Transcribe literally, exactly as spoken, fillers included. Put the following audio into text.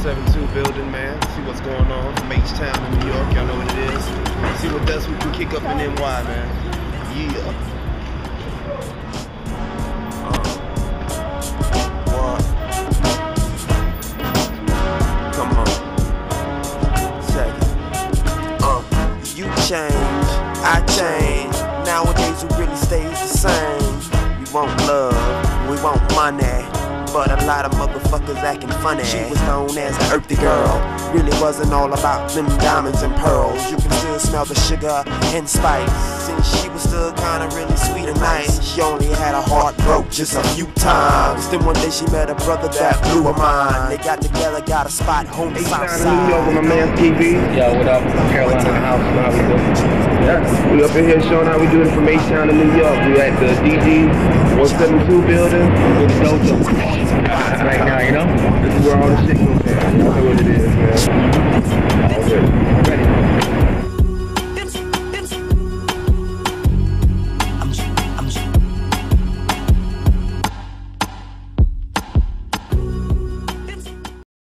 seven two building, man. See what's going on from H-Town in New York. Y'all know what it is. See what else we can kick up in N Y, man. Yeah. Uh. What? Come on. Second. Uh. You change, I change. Nowadays who really stays the same. We want love, we want money. But a lot of motherfuckers acting funny. She was known as an earthy girl. Really wasn't all about them diamonds and pearls. You can still smell the sugar and spice. And she was still kinda really sweet and nice. She only had her heart broke just a few times. Then one day she met a brother that blew her mind. They got together, got a spot home south side. New York with my man Ski Beatz. Yo, what up? Carolina in the house. How we doing? Yeah, we up in here showing how we do it from H-Town to New York. We at the D G one seven two building with the dojo. Right now, you know? This is where all the shit goes down. Y'all know what it is, man.